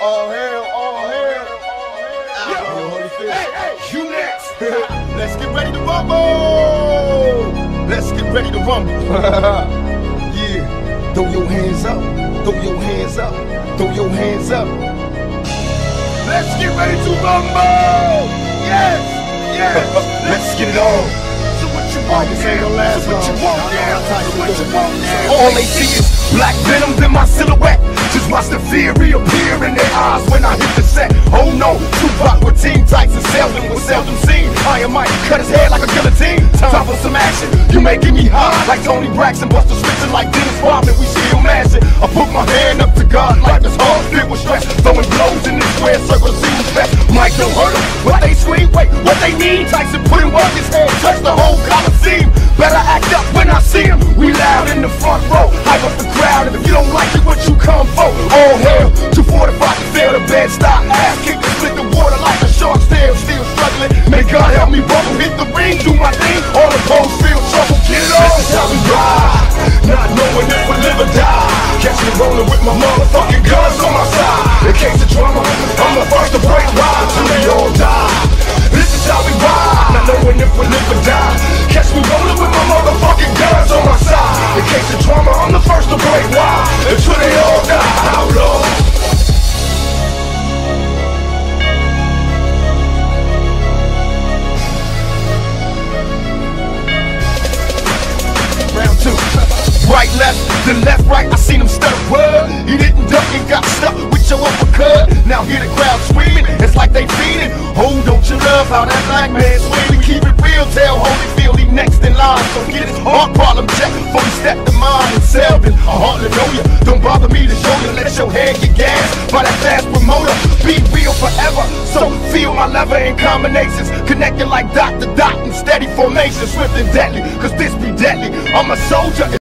All hell, all hell. Hey, you next. Let's get ready to rumble. Let's get ready to rumble. Yeah. Throw your hands up. Throw your hands up. Throw your hands up. Let's get ready to rumble. Yes. Yes. Let's get it on. So what you want now? So what you want now? So what you want now? All they see is black venoms in my silhouette. Just watch the fear reappear in their eyes when I hit the set. Oh no, Tupac with team tights and seldom was seldom seen. I might cut his head like a guillotine. Time for some action. You making me high like Tony Braxton, Buster Switching like Dennis Rodman. We still mashing. I put my hand up to God like this heart filled with stress. Throwing blows in this square circle to see who's best. Mike don't hurt them. What they scream, wait, what they mean? Tyson put him up his hand, touch the whole Coliseum. Better act up when I see him. We loud in the front row, hype up the crowd, and if you don't like it, what you come for? All hell, 245 to fail the bed, stop, ass kick and split the water like a shark's tail. Still struggling, may God help me bubble, hit the ring, do my thing. All the bones feel trouble, get it on. This is how we ride, not knowing if we live or die. Catch me rolling with my motherfucking guns on my side. In case of drama, I'm the first to break wide till they all die. This is how we ride, not knowing if we live or die. Catch me rolling with my motherfucking guns on my side. In case of drama, I'm the first to break wide until they all die. Outlaw. Round two. Right, left, then left, right, I seen him stutter word. He didn't duck and got stuck with your uppercut. Now hear the crowd screaming, it's like they feeding. Oh, don't you love how that black man swinging? Keep it real, tell Holyfield he next in line. So get his heart problem check before he step to mine. And Selvin, I hardly know you. Don't bother me to show you, let your head get gas by that fast promoter. Be real forever, so feel my lever in combinations. Connected like dot to dot in steady formation. Swift and deadly, cause this be deadly. I'm a soldier.